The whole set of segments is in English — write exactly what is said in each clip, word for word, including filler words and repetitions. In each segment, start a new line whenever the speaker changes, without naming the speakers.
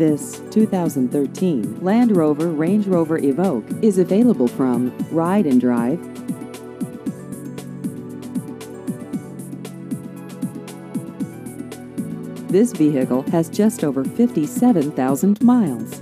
This two thousand thirteen Land Rover Range Rover Evoque is available from Ride and Drive. This vehicle has just over fifty-seven thousand miles.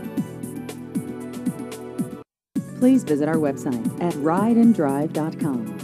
Please visit our website at ride and drive dot com.